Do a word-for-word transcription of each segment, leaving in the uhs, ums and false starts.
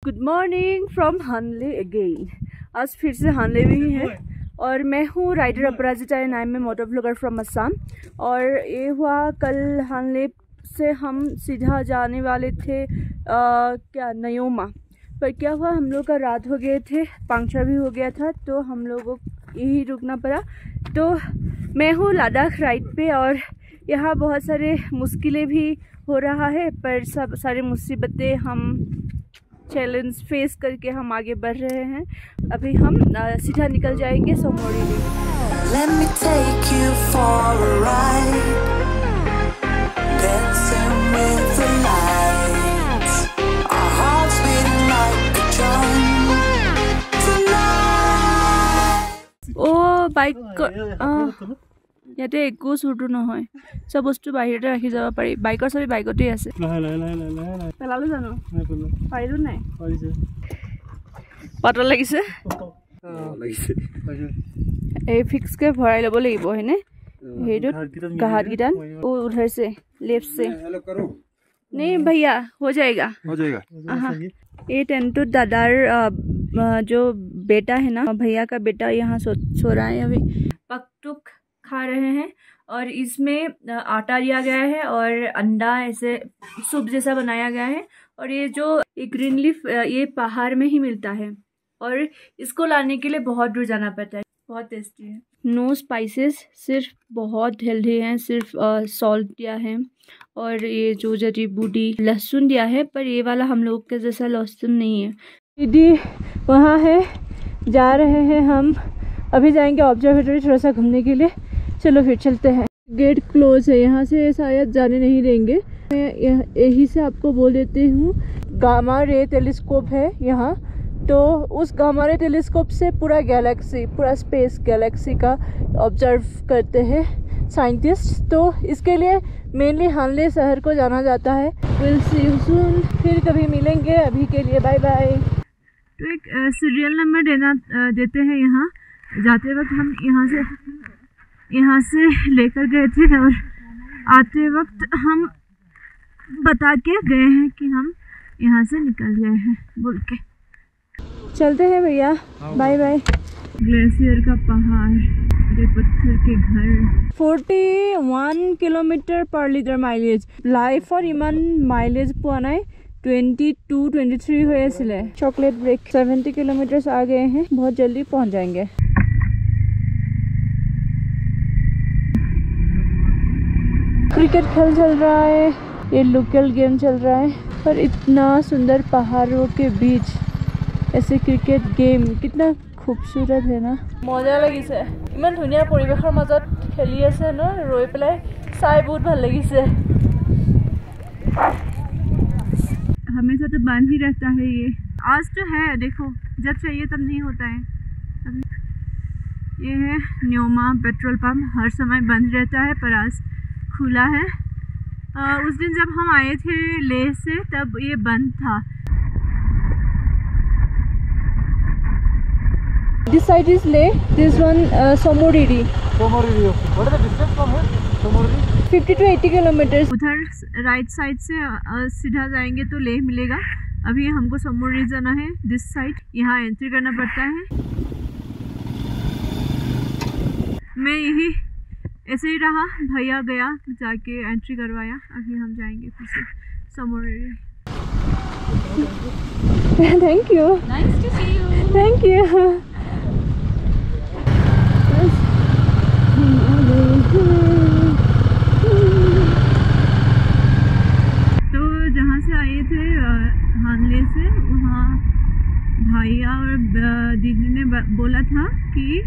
Good morning from Hanle again. आज फिर से हानले में ही है और मैं हूँ rider Aparajita and I am a motor blogger from Assam. और ये हुआ कल हानले से हम सीधा जाने वाले थे आ, क्या न्योमा, पर क्या हुआ हम लोग का रात हो गए थे, पंक्चर भी हो गया था तो हम लोगों को यही रुकना पड़ा। तो मैं हूँ लद्दाख राइड पे और यहाँ बहुत सारे मुश्किलें भी हो रहा है, पर सब सारे मुसीबतें हम चैलेंज फेस करके हम आगे बढ़ रहे हैं। अभी हम सीधा निकल जाएंगे सोमोरी में। Let me take you for a ride, dancing with the lights, our hearts beating like a drum tonight। ओ बाइक ইয়াতে একো চুৰটো নহয়, চব বস্তু বাহিৰতে ৰাখি যাব পাৰি। বাইকৰ চবি বাইকতেই আছে। পেলালো জানো? পাৰিলো নাই? পাতল লাগিছে, এই ফিক্সকে ভৰাই ল'ব লাগিব হয়নে? হেৰিটোত গাহাতকেইটাত ओ उधर से लेफ्ट से नहीं भैया हो जाएगा हो जाएगा। ये टेंटो दादार जो बेटा है ना, भैया का बेटा यहाँ सो सो रहा है। अभी पकटुक खा रहे हैं और इसमें आटा दिया गया है और अंडा ऐसे सूप जैसा बनाया गया है। और ये जो ग्रीन लीफ ये पहाड़ में ही मिलता है और इसको लाने के लिए बहुत दूर जाना पड़ता है। बहुत टेस्टी है। नो स्पाइसेस, सिर्फ बहुत हेल्दी हैं, सिर्फ सॉल्ट दिया है और ये जो जड़ी बूटी लहसुन दिया है, पर ये वाला हम लोग के जैसा लहसुन नहीं है। दीदी वहाँ है, जा रहे हैं हम। अभी जाएंगे ऑब्जर्वेटरी थोड़ा सा घूमने के लिए। चलो फिर चलते हैं। गेट क्लोज है, यहाँ से शायद जाने नहीं देंगे। मैं यही से आपको बोल देती हूँ, गामा रे टेलीस्कोप है यहाँ, तो उस गामा रे टेलीस्कोप से पूरा गैलेक्सी, पूरा स्पेस गैलेक्सी का ऑब्जर्व करते हैं साइंटिस्ट। तो इसके लिए मेनली हानले शहर को जाना जाता है। विल सी यू सून, फिर कभी मिलेंगे। अभी के लिए बाय बाय। तो एक सीरियल नंबर देना देते हैं यहाँ जाते वक्त। हम यहाँ से यहाँ से लेकर गए थे और आते वक्त हम बता के गए हैं कि हम यहाँ से निकल गए हैं बोल के। चलते हैं भैया, बाय बाय। ग्लेशियर का पहाड़, ये पत्थर के घर। इकतालीस kilometre per litre mileage. Life और इमान माइलेज पोৱা নাই। बाईस, तेईस हो आছিলে। Chocolate break. सत्तर किलोमीटर आ गए हैं, बहुत जल्दी पहुँच जाएंगे। क्रिकेट खेल चल रहा है, ये लोकल गेम चल रहा है, पर इतना सुंदर पहाड़ों के बीच ऐसे क्रिकेट गेम कितना खूबसूरत है ना। मजा लगिছে, इमान धुनिया परिवेशर मजत खेली আছে न, रৈ পেলাই চাই बहुत ভাল लगिছে। हमेशा तो बंद ही रहता है ये, आज तो है, देखो जब चाहिए तब नहीं होता है। अभी ये है न्योमा पेट्रोल पंप, हर समय बंद रहता है पर आज खुला है। आ, उस दिन जब हम आए थे लेह से तब ये बंद था। This side is Leh, this one uh, Somoriri. Somoriri. What is the distance from here? Somoriri. fifty to eighty kilometers. उधर राइट साइड से uh, सीधा जाएंगे तो लेह मिलेगा। अभी हमको सोमोरी जाना है, दिस साइड। यहाँ एंट्री करना पड़ता है। मैं यही ऐसे ही रहा, भैया गया जाके एंट्री करवाया। अभी हम जाएंगे फिर से Tso Moriri. Thank you. Nice to see you. Thank you. तो जहाँ से आए थे हानले से, वहाँ भैया और दीदी ने बोला था कि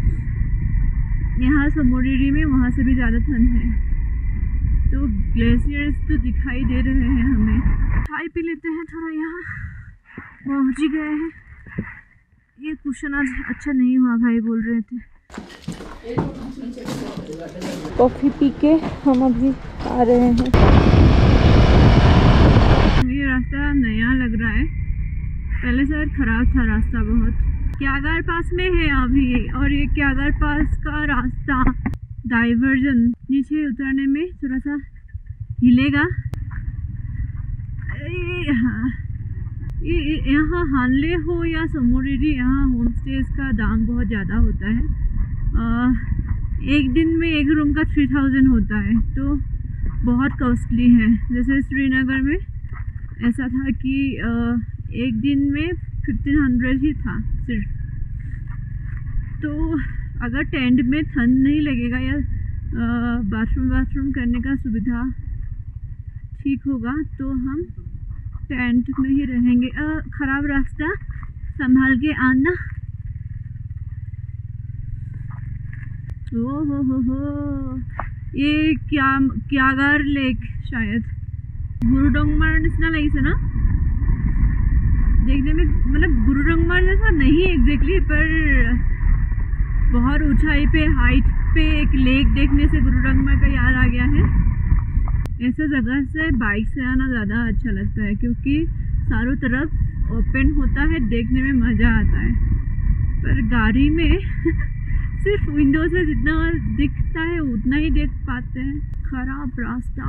यहाँ सोमोरी में वहाँ से भी ज़्यादा ठंड है। तो ग्लेशियर्स तो दिखाई दे रहे हैं हमें। चाय पी लेते हैं थोड़ा, यहाँ पहुँच ही गए हैं। ये क्वेश्चन आज अच्छा नहीं हुआ, भाई बोल रहे थे। कॉफ़ी पी के हम अभी आ रहे हैं। ये रास्ता नया लग रहा है, पहले शायद ख़राब था रास्ता बहुत। क्यागार पास में है अभी, और ये क्यागार पास का रास्ता डाइवर्जन नीचे उतरने में थोड़ा सा हिलेगा। हाँ, ये यहाँ हानले हो या समोरिरी, यहाँ होम स्टेज का दाम बहुत ज़्यादा होता है। आ, एक दिन में एक रूम का थ्री थाउजेंड होता है, तो बहुत कॉस्टली है। जैसे श्रीनगर में ऐसा था कि आ, एक दिन में फिफ्टीन हंड्रेड ही था सिर्फ। तो अगर टेंट में ठंड नहीं लगेगा या बाथरूम बाथरूम करने का सुविधा ठीक होगा तो हम टेंट में ही रहेंगे। ख़राब रास्ता संभाल के आना। ओ हो हो हो, ये क्या क्यागार लेक शायद गुरुडोंगमार निसना लगी से ना देखने में, मतलब गुरुडोंगमार जैसा नहीं एग्जैक्टली, पर बहुत ऊंचाई पे हाइट पे एक लेक देखने से गुरुडोंगमार का याद आ गया है। ऐसा जगह से बाइक से आना ज़्यादा अच्छा लगता है क्योंकि चारों तरफ ओपन होता है, देखने में मज़ा आता है। पर गाड़ी में सिर्फ विंडो से जितना दिखता है उतना ही देख पाते हैं। खराब रास्ता,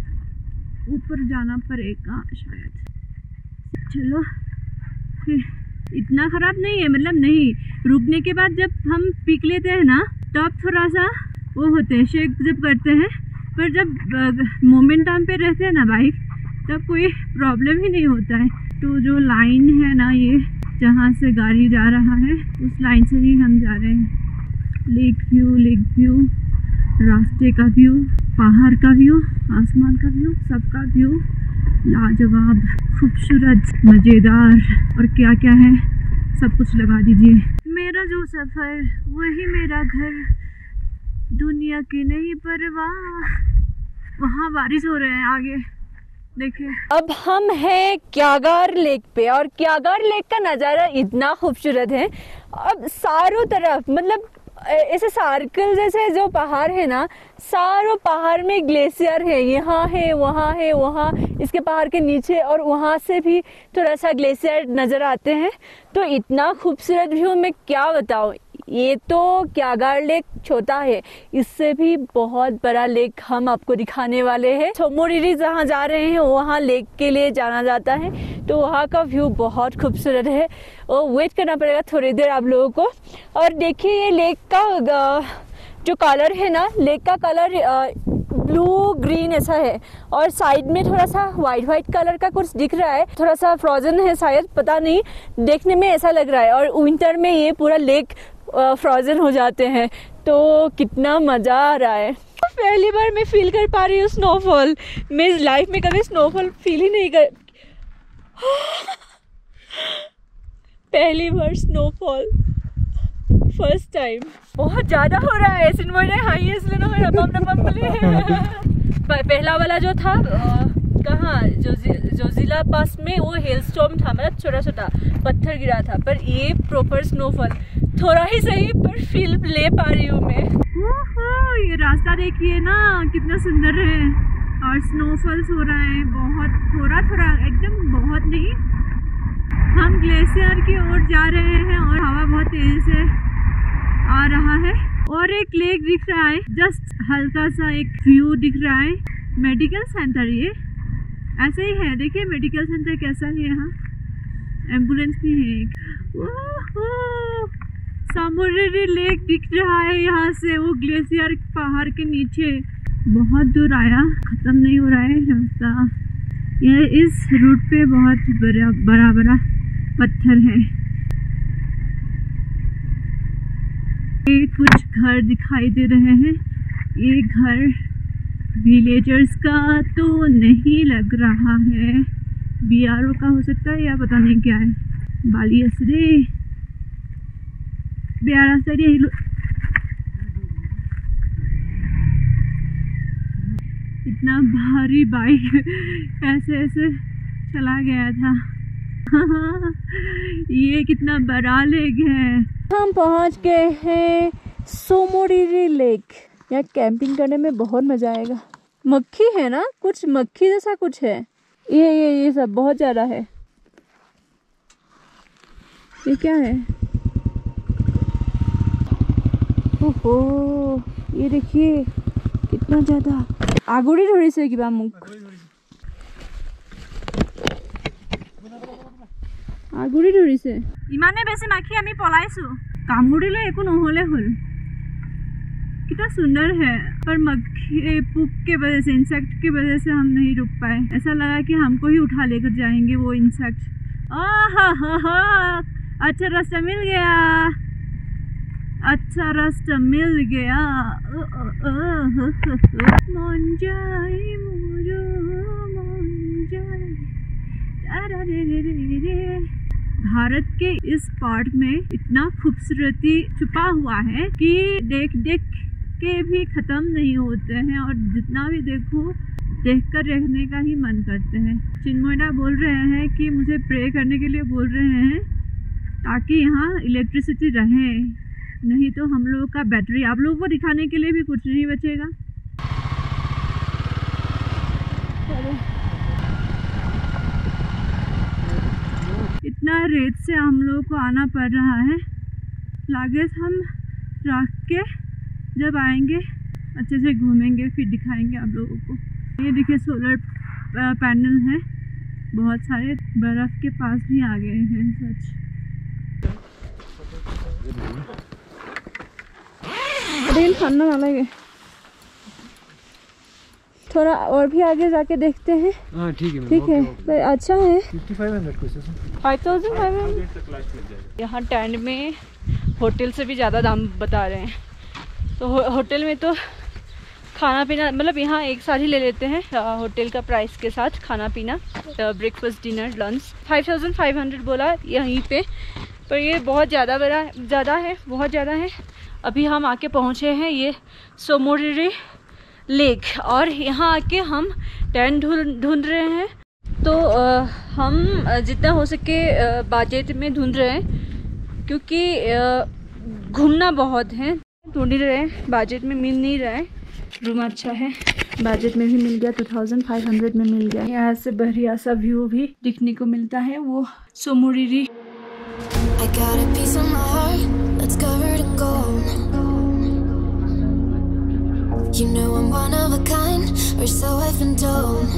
ऊपर जाना पड़ेगा शायद। चलो फिर, इतना ख़राब नहीं है, मतलब नहीं। रुकने के बाद जब हम पीक लेते हैं ना तब थोड़ा सा वो होते हैं, शेक जब करते हैं, पर जब मोमेंटम पे रहते हैं ना बाइक तब कोई प्रॉब्लम ही नहीं होता है। तो जो लाइन है ना, ये जहाँ से गाड़ी जा रहा है उस लाइन से ही हम जा रहे हैं। लेक व्यू, लेक व्यू, रास्ते का व्यू, पहाड़ का व्यू, आसमान का व्यू, सबका व्यू लाजवाब, खूबसूरत, मज़ेदार और क्या क्या है सब कुछ लगा दीजिए। मेरा जो सफ़र वही मेरा घर, दुनिया की नहीं परवाह। वहाँ बारिश हो रहे हैं आगे देखिए। अब हम हैं क्यागार लेक पे और क्यागार लेक का नज़ारा इतना खूबसूरत है। अब चारों तरफ मतलब ऐसे सर्कल जैसे जो पहाड़ है ना, सारों पहाड़ में ग्लेशियर है, यहाँ है वहाँ है वहाँ, इसके पहाड़ के नीचे और वहाँ से भी थोड़ा सा ग्लेशियर नज़र आते हैं। तो इतना खूबसूरत व्यू मैं क्या बताऊँ। ये तो क्यागार लेक छोटा है, इससे भी बहुत बड़ा लेक हम आपको दिखाने वाले हैं। सोमोरिरी जहाँ जा रहे हैं वहाँ लेक के लिए जाना जाता है, तो वहाँ का व्यू बहुत खूबसूरत है और वेट करना पड़ेगा थोड़ी देर आप लोगों को। और देखिए ये लेक का जो कलर है ना, लेक का कलर ब्लू ग्रीन ऐसा है और साइड में थोड़ा सा वाइट वाइट कलर का कुछ दिख रहा है, थोड़ा सा फ्रोजन है शायद, पता नहीं, देखने में ऐसा लग रहा है। और विंटर में ये पूरा लेक फ्रोजन हो जाते हैं, तो कितना मज़ा आ रहा है। पहली बार मैं फील कर पा रही हूँ स्नोफॉल। मैं लाइफ में कभी स्नोफॉल फील ही नहीं कर पहली बार स्नोफॉल, फर्स्ट टाइम। बहुत ज़्यादा हो रहा है पहला वाला जो था कहाँ जो जो जिला पास में वो हेल स्टॉर्म था, मतलब छोटा छोटा पत्थर गिरा था, पर ये प्रॉपर स्नोफॉल थोड़ा ही सही पर फील ले पा रही हूँ मैं। ये रास्ता देखिए ना कितना सुंदर है और स्नोफॉल्स हो रहा है, बहुत थोड़ा थोड़ा, एकदम बहुत नहीं। हम ग्लेशियर की ओर जा रहे हैं और हवा बहुत तेज से आ रहा है और एक लेक दिख रहा है, जस्ट हल्का सा एक व्यू दिख रहा है। मेडिकल सेंटर ये ऐसे ही है, देखिए मेडिकल सेंटर कैसा है, यहाँ एम्बुलेंस भी है एक। सोमोरिरी लेक दिख रहा है यहाँ से, वो ग्लेशियर पहाड़ के नीचे। बहुत दूर आया, ख़त्म नहीं हो रहा है रास्ता। यह इस रूट पे बहुत बड़ा बड़ा बड़ा पत्थर है। ये कुछ घर दिखाई दे रहे हैं, ये घर विलेजर्स का तो नहीं लग रहा है, बी आर ओ का हो सकता है या पता नहीं क्या है। बाली असरे बिहार इतना भारी बाइक ऐसे ऐसे चला गया था। ये कितना बड़ा लेक है। हम पहुंच गए हैं सोमोरिरी लेक। यहाँ कैंपिंग करने में बहुत मजा आएगा। मक्खी है ना, कुछ मक्खी जैसा कुछ है, ये ये ये सब बहुत ज्यादा है। ये क्या है? ओहो, ये देखिए कितना ज्यादा आगुड़ी थोड़ी से कि मुख আগুৰি ধৰিছে ইমানে বেছি মাখি আমি পলাইছো কামুৰিলে একো নহলে হল कितना सुंदर है पर मक्खी पुक के वजह से इंसेक्ट की वजह से हम नहीं रुक पाए ऐसा लगा कि हमको ही उठा लेकर जाएंगे वो इंसेक्ट आहा हा हा अच्छा रास्ता मिल गया अच्छा रास्ता मिल गया मन जाए मोरो मन जाए भारत के इस पार्ट में इतना खूबसूरती छुपा हुआ है कि देख देख के भी ख़त्म नहीं होते हैं और जितना भी देखो देखकर रहने का ही मन करते हैं। चिन्मयदा बोल रहे हैं कि मुझे प्रे करने के लिए बोल रहे हैं ताकि यहाँ इलेक्ट्रिसिटी रहे, नहीं तो हम लोगों का बैटरी आप लोगों को दिखाने के लिए भी कुछ नहीं बचेगा। इतना रेत से हम लोगों को आना पड़ रहा है, लागेज हम रख के जब आएंगे अच्छे से घूमेंगे फिर दिखाएंगे आप लोगों को। ये देखिए सोलर पैनल है, बहुत सारे बर्फ़ के पास भी आ गए हैं सच। रेल खाना ना लगे, थोड़ा और भी आगे जाके देखते हैं। हाँ ठीक है ठीक है तो अच्छा है। फाइव थाउजेंड फाइव हंड्रेड यहाँ टेंट में होटल से भी ज़्यादा दाम बता रहे हैं। तो हो, होटल में तो खाना पीना मतलब यहाँ एक साथ ही ले लेते हैं होटल का प्राइस के साथ, खाना पीना breakfast dinner lunch five thousand five hundred बोला यहीं पे, पर ये बहुत ज़्यादा बड़ा ज़्यादा है बहुत ज़्यादा है। अभी हम आके पहुँचे हैं ये सोमोरिरी लेक और यहाँ आके हम टेंट ढूंढ ढूंढ रहे हैं। तो आ, हम जितना हो सके बजट में ढूंढ रहे हैं क्योंकि घूमना बहुत है, ढूंढ रहे हैं बजट में मिल नहीं रहा है। रूम अच्छा है, बजट में भी मिल गया, टू थाउजेंड फाइव हंड्रेड में मिल गया। यहाँ से बढ़िया सा व्यू भी दिखने को मिलता है वो Tsomoriri. You know I'm one of a kind, or so I've been told.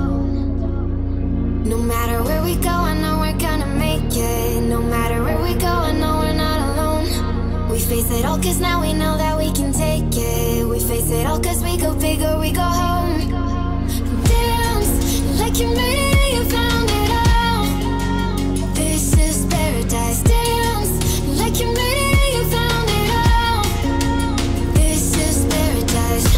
No matter where we go, I know we're gonna make it. No matter where we go, I know we're not alone. We face it all cause now we know that we can take it. We face it all cause we go big or we go home. Dance like you made it, you found it all. This is paradise. Dance like you made it, you found it all. This is paradise.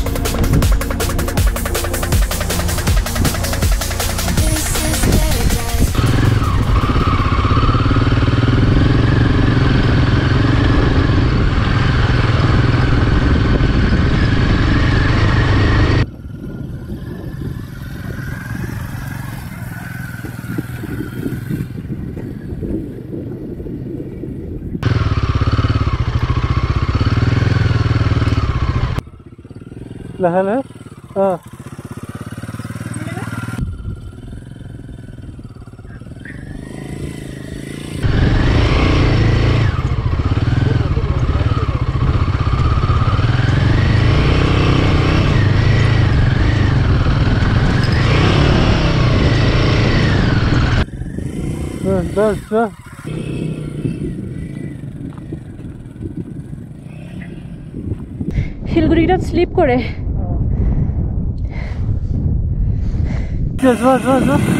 लहल है हाँ बस बस শিলগুড়িটাত slip করে बस बस बस बस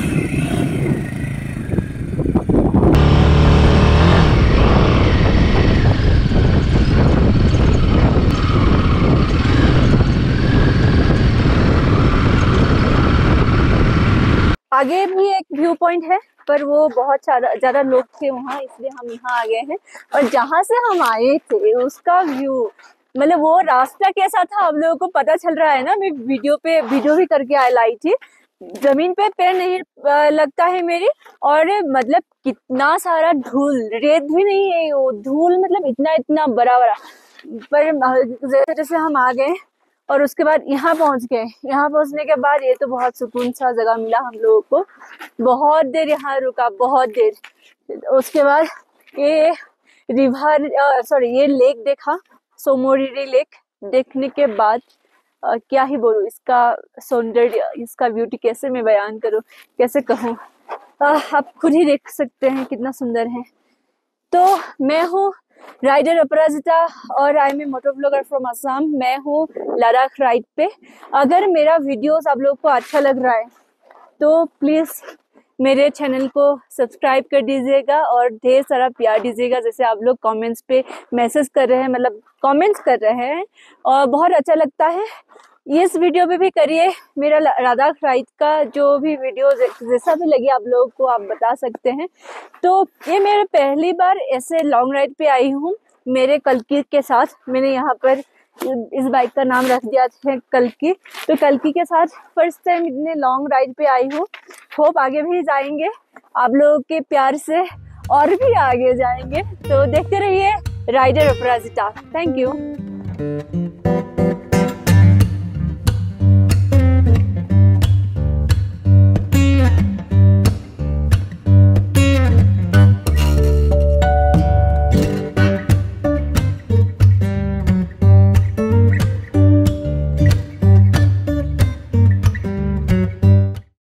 आगे भी एक व्यू पॉइंट है पर वो बहुत ज्यादा लोग थे वहाँ, इसलिए हम यहाँ आ गए हैं। और जहाँ से हम आए थे उसका व्यू मतलब वो रास्ता कैसा था हम लोगों को पता चल रहा है ना। मैं वीडियो पे वीडियो भी करके लाई थी, जमीन पे पैर नहीं लगता है मेरी, और मतलब कितना सारा धूल, रेत भी नहीं है वो धूल, मतलब इतना इतना बड़ा बड़ा। पर जैसे जैसे हम आ गए और उसके बाद यहाँ पहुँच गए, यहाँ पहुँचने के बाद ये तो बहुत सुकून सा जगह मिला हम लोगों को। बहुत देर यहाँ रुका, बहुत देर। उसके बाद ये रिवर सॉरी ये लेक देखा, सोमोरिरी लेक। देखने के बाद आ, क्या ही बोलूं, इसका सौंदर्य, इसका ब्यूटी कैसे मैं बयान करूं, कैसे कहूं। आप खुद ही देख सकते हैं कितना सुंदर है। तो मैं हूँ राइडर अपराजिता और I am a moto blogger from Assam. मैं हूँ लद्दाख राइड पे। अगर मेरा वीडियोस आप लोग को अच्छा लग रहा है तो प्लीज़ मेरे चैनल को सब्सक्राइब कर दीजिएगा और ढेर सारा प्यार दीजिएगा। जैसे आप लोग कमेंट्स पे मैसेज कर रहे हैं, मतलब कमेंट्स कर रहे हैं और बहुत अच्छा लगता है। इस वीडियो पे भी करिए। मेरा लद्दाख राइड का जो भी वीडियो जैसा भी लगे आप लोगों को आप बता सकते हैं। तो ये मेरे पहली बार ऐसे लॉन्ग राइड पे आई हूँ मेरे कल्कि के साथ। मैंने यहाँ पर इस बाइक का नाम रख दिया है कल्कि। तो कल्कि के साथ फर्स्ट टाइम इतने लॉन्ग राइड पे आई हूँ। होप आगे भी जाएंगे आप लोगों के प्यार से और भी आगे जाएंगे। तो देखते रहिए राइडर अपराजिता। Thank you.